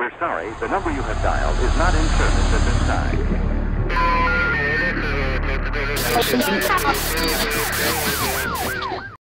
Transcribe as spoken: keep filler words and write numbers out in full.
We're sorry, the number you have dialed is not in service at this time.